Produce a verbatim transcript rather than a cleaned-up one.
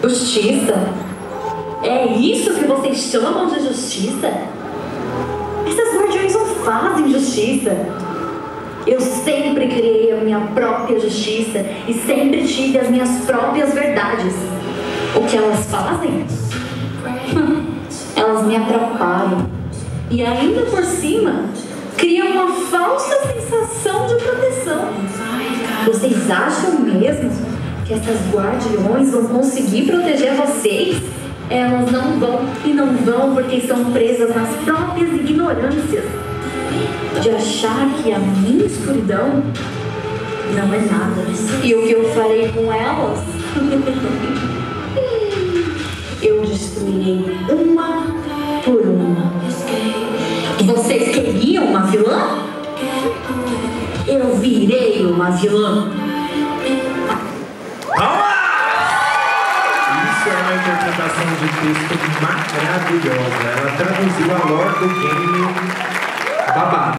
Justiça? É isso que vocês chamam de justiça? Essas guardiões não fazem justiça. Eu sempre criei a minha própria justiça e sempre tive as minhas próprias verdades. O que elas fazem? Elas me atrapalham. E ainda por cima, criam uma falsa sensação de proteção. Vocês acham mesmo que essas guardiões vão conseguir proteger vocês? Elas não vão e não vão porque estão presas nas próprias ignorâncias de achar que a minha escuridão não é nada. E o que eu farei com elas? Eu destruirei uma por uma. Vocês queriam uma vilã? Eu virei uma vilã. Isso é uma interpretação de texto maravilhosa. Ela traduziu a lore do game babado.